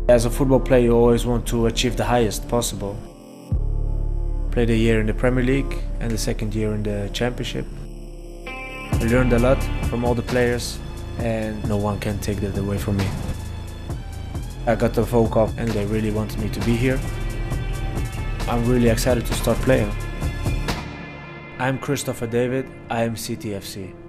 As a football player, you always want to achieve the highest possible. Played a year in the Premier League and the second year in the Championship. I learned a lot from all the players and no one can take that away from me. I got the phone call and they really wanted me to be here. I'm really excited to start playing. I'm Christopher David, I am CTFC.